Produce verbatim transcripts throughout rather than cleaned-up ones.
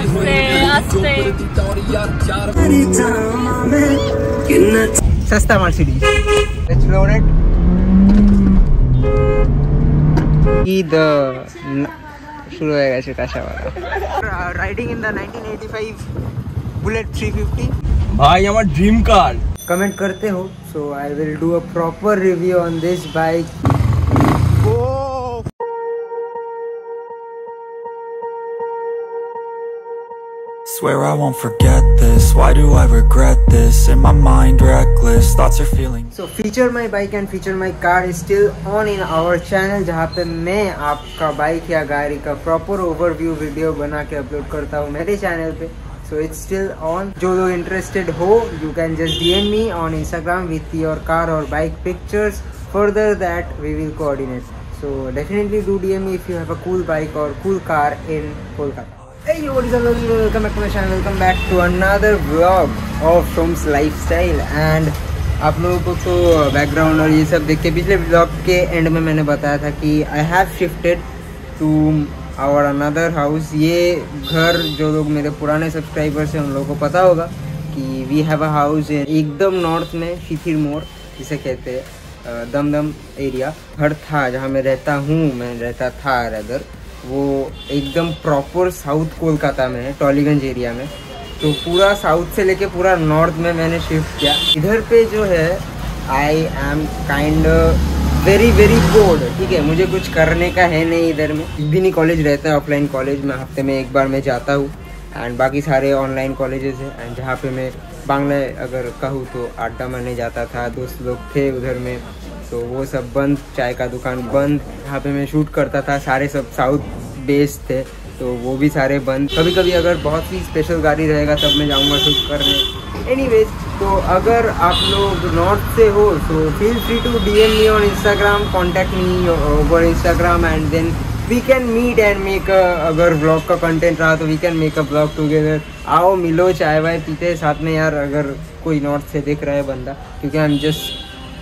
सस्ता Mercedes explored Eid शुरू होएगा चिताशा वाला riding in the nineteen eighty five Bullet three fifty भाई हमारा ड्रीम कार कमेंट करते हो so I will do a proper review on this bike. Swear I won't forget this. Why do I regret this? In my mind reckless thoughts are feeling. So feature my bike and feature my car is still on in our channel जहाँ पे मैं आपका bike या गाड़ी का proper overview video बना के upload करता हूँ मेरे चैनल पे। So it's still on. जो लोग इंटरेस्टेड हो you can just D M me on Instagram with your car or bike pictures. Further that we will coordinate. So definitely do D M me if you have a cool bike or cool car in Kolkata. Hey yo, what is up, welcome back to my channel, welcome back to another vlog of Shom's lifestyle। and आप लोगों को तो background और ये सब देख के पिछले व्लॉग के एंड में मैंने बताया था कि I have shifted to our another house. ये घर जो लोग मेरे पुराने सब्सक्राइबर्स हैं उन लोगों को पता होगा कि वी हैव अ हाउस एकदम नॉर्थ में शिथिर मोड़ जिसे कहते हैं दमदम एरिया। घर था जहाँ मैं रहता हूँ, मैं रहता था रैदर, वो एकदम प्रॉपर साउथ कोलकाता में है, टॉलीगंज एरिया में। तो पूरा साउथ से लेके पूरा नॉर्थ में मैंने शिफ्ट किया। इधर पे जो है I am kind very very bored, ठीक है, मुझे कुछ करने का है नहीं इधर में। एक भी नहीं कॉलेज रहता है, ऑफलाइन कॉलेज में हफ्ते में एक बार मैं जाता हूँ एंड बाकी सारे ऑनलाइन कॉलेजेस हैं। एंड जहाँ पे मैं बांग्ला अगर कहूँ तो अड्डा मारने जाता था, दोस्त लोग थे उधर में, तो वो सब बंद, चाय का दुकान बंद। यहाँ पे मैं शूट करता था, सारे सब साउथ बेस्ड थे तो वो भी सारे बंद। कभी कभी अगर बहुत ही स्पेशल गाड़ी रहेगा तब मैं जाऊँगा शूट करने। एनीवेज, तो अगर आप लोग नॉर्थ से हो तो feel free to D M me on Instagram, contact me over Instagram and then we can meet and make a, अगर ब्लॉग का कंटेंट रहा तो we can make a blog together. आओ मिलो, चाय वाय पीते साथ में यार, अगर कोई नॉर्थ से देख रहा है बंदा, क्योंकि I am just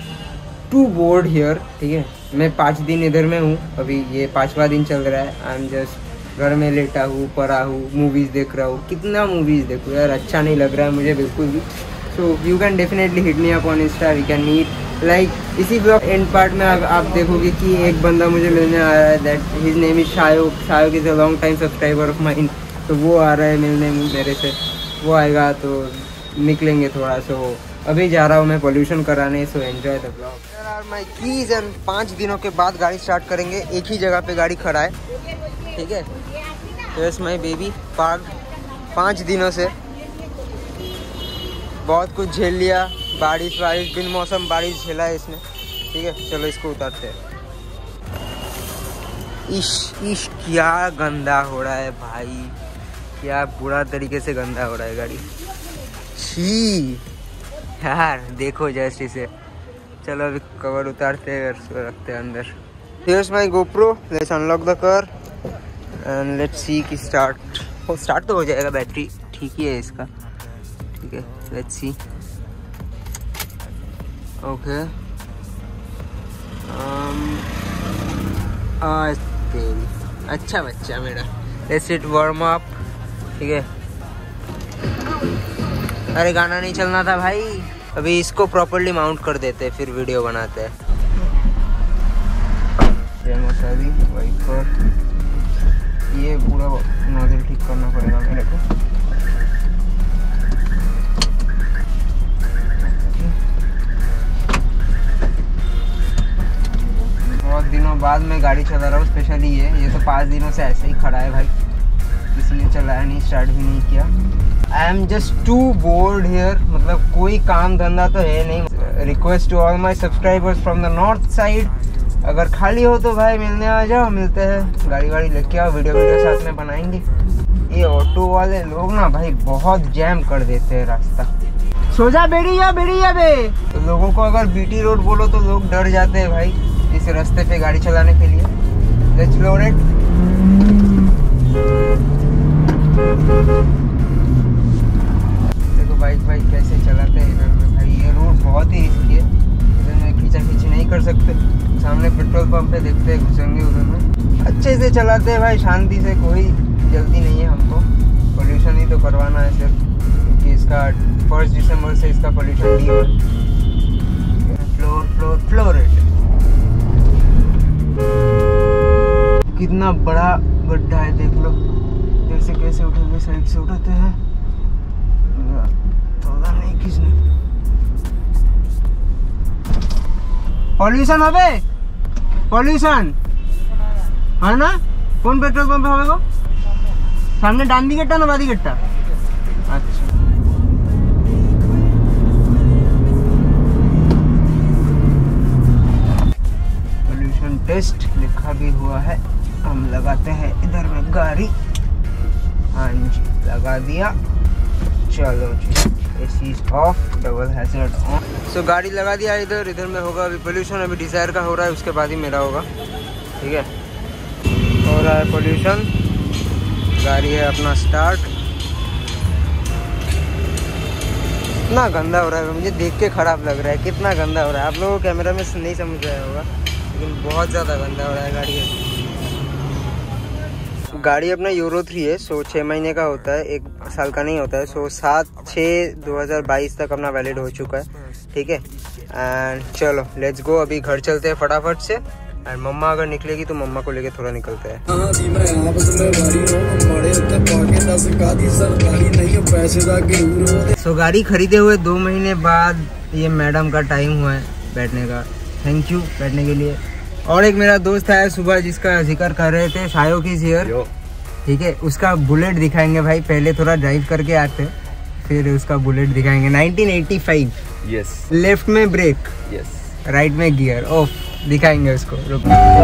too bored here, ठीक है। मैं पाँच दिन इधर में हूँ, अभी ये पाँचवा दिन चल रहा है। आई एम जस्ट घर में लेटा हूँ, पढ़ा हूँ, मूवीज़ देख रहा हूँ। कितना मूवीज़ देखूँ यार, अच्छा नहीं लग रहा है मुझे बिल्कुल भी। So you can definitely hit me up on Insta, we can meet. Like इसी ब्लॉग एंड पार्ट में आप देखोगे कि एक बंदा मुझे मिलने आ रहा है, that his name is Shayog. Shayog is a long time subscriber of mine, तो वो आ रहा है मिलने मेरे से। वो आएगा तो निकलेंगे थोड़ा। सो अभी जा रहा हूँ मैं पोल्यूशन कराने, so enjoy the blog. There are my keys and पाँच दिनों के बाद गाड़ी स्टार्ट करेंगे। एक ही जगह पे गाड़ी खड़ा है, ठीक है। Yes my baby park. पाँच दिनों से बहुत कुछ झेल लिया, बारिश बारिश बिन मौसम बारिश झेला है इसने, ठीक है। चलो इसको उतारते हैं। इश इश क्या गंदा हो रहा है भाई, क्या बुरा तरीके से गंदा हो रहा है गाड़ी। छी यार देखो जस्ट इसे। चलो अभी कवर उतारते हैं, उसको रखते हैं अंदर। Here's my GoPro, let's unlock the car and let's see कि स्टार्ट हो स्टार्ट तो हो जाएगा, बैटरी ठीक ही है इसका, ठीक है। Let's see. ओके अच्छा बच्चा मेरा। लेट्स इट वार्म अप, ठीक है। अरे गाना नहीं चलना था भाई। अभी इसको प्रॉपर्ली माउंट कर देते हैं, फिर वीडियो बनाते हैं। वाइपर ये पूरा नोजल ठीक करना पड़ेगा मेरे को। बहुत दिनों बाद मैं गाड़ी चला रहा हूँ, स्पेशली ये ये तो पाँच दिनों से ऐसे ही खड़ा है भाई, किसी ने चलाया नहीं, स्टार्ट भी नहीं किया। I am just too bored here, मतलब कोई काम धंधा तो है नहीं। Request to all my subscribers from the north side, अगर खाली हो तो भाई मिलने आ जाओ, मिलते हैं, गाड़ी वाड़ी लेके आओ, वीडियो वीडियो साथ में बनाएंगे। ये ऑटो वाले लोग ना भाई बहुत जैम कर देते हैं रास्ता। सोजा बेड़िया बेड़िया बे, तो लोगों को अगर बीटी रोड बोलो तो लोग डर जाते हैं भाई इस रास्ते पे गाड़ी चलाने के लिए। Let's explore it. देखो बाइक भाई कैसे चलाते हैं इधर में भाई, ये रोड बहुत ही रिस्की है, इधर में खींचा खींची नहीं कर सकते। सामने पेट्रोल पंप पे देखते हैं, घुसेंगे उधर में। अच्छे से चलाते हैं भाई, शांति से, कोई जल्दी नहीं है हमको। करवाना है सिर्फ, क्योंकि इसका फर्स्ट दिसंबर से इसका पोल्यूशन डी है। फ्लोर फ्लोर फ्लोर कितना बड़ा गड्ढा है, देख लो। फिर से कैसे उठेंगे, साइड से उठाते हैं, पता नहीं किसने। पॉल्यूशन হবে, पॉल्यूशन है ना। कौन पेट्रोल पंप হবে গো? सामने डान दिकेटा ना बादी गेटटा? अच्छा, पोल्यूशन टेस्ट लिखा भी हुआ है। हम लगाते हैं इधर में गाड़ी। हाँ जी, लगा दिया। चलो जी, AC off, double hazard on. So गाड़ी लगा दिया इधर। इधर में होगा अभी पोल्यूशन, अभी डिजायर का हो रहा है, उसके बाद ही मेरा होगा। ठीक है, हो रहा है पोल्यूशन। गाड़ी है अपना स्टार्ट। कितना गंदा हो रहा है, मुझे देख के खराब लग रहा है। कितना गंदा हो रहा है, आप लोगों को कैमरा में नहीं समझ आया होगा, लेकिन बहुत ज़्यादा गंदा हो रहा है गाड़ी है। गाड़ी अपना यूरो थ्री है, सो छः महीने का होता है, एक साल का नहीं होता है। सो सात छः दो हज़ार बाईस तक अपना वैलिड हो चुका है। ठीक है, एंड चलो लेट्स गो, अभी घर चलते हैं फटाफट से। एंड मम्मा अगर निकलेगी तो मम्मा को लेके थोड़ा निकलते हैं। सो गाड़ी खरीदे हुए दो महीने बाद ये मैडम का टाइम हुआ है बैठने का। थैंक यू बैठने के लिए। और एक मेरा दोस्त है सुबह, जिसका जिक्र कर रहे थे, शायो की हियर। ठीक है, उसका बुलेट दिखाएंगे भाई। पहले थोड़ा ड्राइव करके आते, फिर उसका बुलेट दिखाएंगे। Nineteen eighty five. Yes. Left में ब्रेक, यस, राइट में गियर ऑफ, दिखाएंगे उसको। रुक,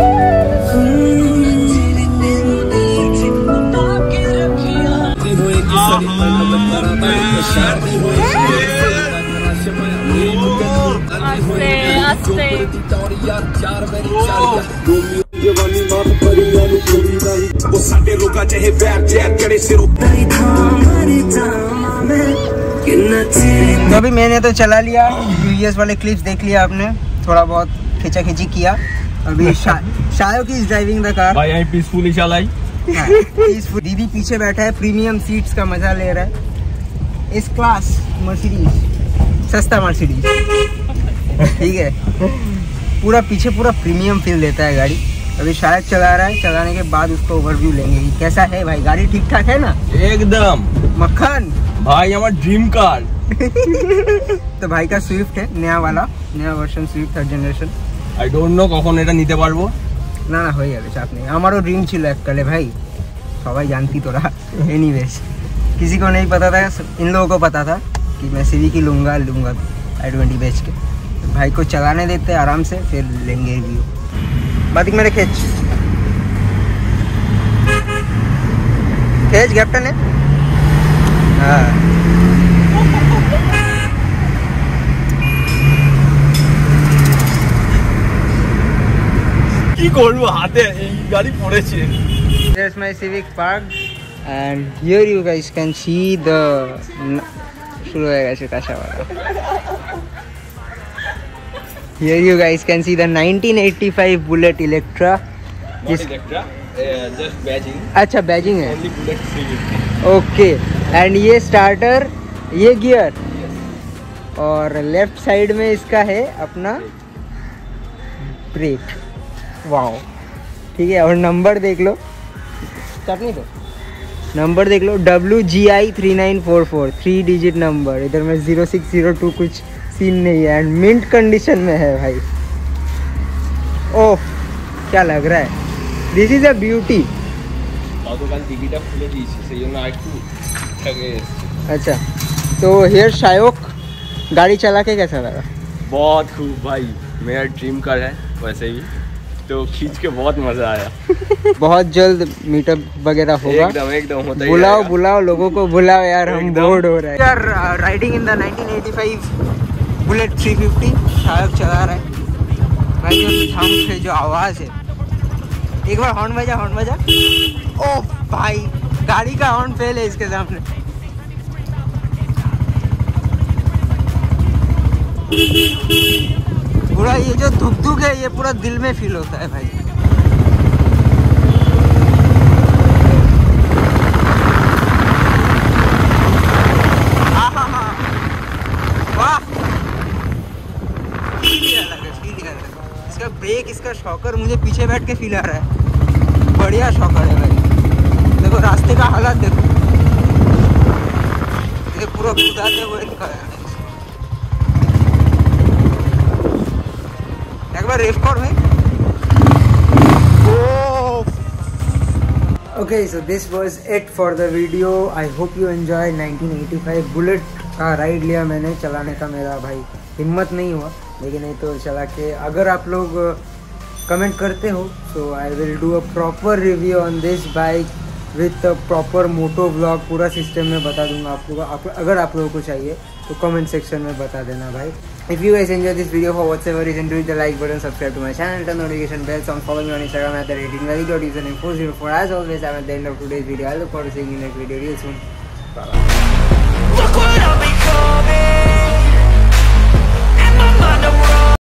तो अभी मैंने तो चला लिया, यूएस वाले क्लिप्स देख लिया आपने, थोड़ा बहुत खींचा खींची किया। अभी शा, शायो की इज ड्राइविंग द कार। भाई यहीं पीसफुली चलाई। पीसफुल। दीदी पीछे बैठा है, प्रीमियम सीट्स का मजा ले रहा है। इस क्लास मर्सिडीज, सस्ता मर्सिडीज। ठीक है, पूरा पीछे पूरा प्रीमियम फील देता है गाड़ी। अभी शायद चला रहा है, चलाने के बाद उसको ओवरव्यू लेंगे कि कैसा है भाई। गाड़ी ठीक ठाक है ना? एकदम मक्खन भाई, हमारा ड्रीम कार। तो भाई का स्विफ्ट है, नया वाला, नया version Swift third generation. I don't know कখন এটা নিতে পারবো। না না হয়ে যাবে, চাপ নেই। আমারও ड्रीम ছিল এককালে भाई, সবাই जानती তোরা। एनीवेज, किसी को नहीं पता था, इन लोगों को पता था कि मैं सिविक ही लूँगा लूँगा आई ट्वेंटी बेच के। तो भाई को चलाने देते आराम से, फिर लेंगे रिव्यू। बातिक मेरे खेच खेच कैप्टन है। हाँ, কি করব, হাতে এই গাড়ি পড়েছে। There's my Civic parked, and here you guys can see the शुरू हो गया काशा वाला। Here you guys can see the nineteen eighty-five Bullet Electra. Not Electra, just badging. अच्छा बैजिंग है। Only Bullet three fifty. Okay, and ये starter, ये gear, और left side में इसका है अपना ब्रेक। वाओ, ठीक है। और नंबर देख लो, चटनी तो नंबर देख लो, W G I three nine four four, three digit number. इधर में जीरो सिक्स जीरो टू कुछ सीन नहीं है, एंड मिंट कंडीशन में है भाई। ओह, क्या लग रहा है, दिस इज अ ब्यूटी। अच्छा, तो हेयर शायोक गाड़ी चला के कैसा लगा? बहुत खूब भाई, मेरा ड्रीम कार है वैसे ही, तो खींच के बहुत मजा आया। बहुत जल्द मीटअप वगैरह होगा। एकदम एकदम होता है। बुलाओ बुलाओ लोगों को बुलाओ यार, हम बोर्ड हो रहे हैं यार। Riding in the nineteen eighty five Bullet three fifty शायद चला रहा है भाई। जो थम से जो आवाज़ है, एक बार हॉर्न बजा, हॉर्न बजा। ओह भाई, गाड़ी का हॉर्न फेल है इसके सामने। पूरा ये जो धुक धुक है, ये पूरा दिल में फील होता है भाई। का शॉकर मुझे पीछे बैठ के फील आ रहा है। बढ़िया शॉकर है भाई। देखो रास्ते का हालात देखो, ये पूरा खुदाते हुए निकल। एक बार रेस कर भाई। Okay, so this was it for the video. I hope you enjoyed nineteen eighty-five Bullet का राइड लिया मैंने। चलाने का मेरा भाई हिम्मत नहीं हुआ, लेकिन नहीं तो चला के। अगर आप लोग कमेंट करते हो so I will do a proper review on this bike with a proper moto vlog। पूरा सिस्टम में बता दूंगा आप लोगों को। अगर आप लोगों को चाहिए तो कमेंट सेक्शन में बता देना भाई। If you guys enjoy this video for whatever reason, do hit the like button, subscribe to my channel, turn notification bell on, follow me on Instagram at the rate invalid dot username four zero four. As always, I'm at the end of today's video. I look forward to seeing you in the next video real soon. Bye bye.